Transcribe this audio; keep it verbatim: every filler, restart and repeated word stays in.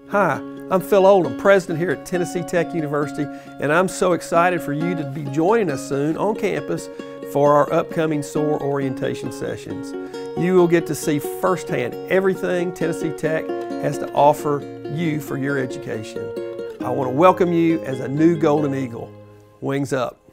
Hi, I'm Phil Oldham, president here at Tennessee Tech University, and I'm so excited for you to be joining us soon on campus for our upcoming SOAR orientation sessions. You will get to see firsthand everything Tennessee Tech has to offer you for your education. I want to welcome you as a new Golden Eagle. Wings up.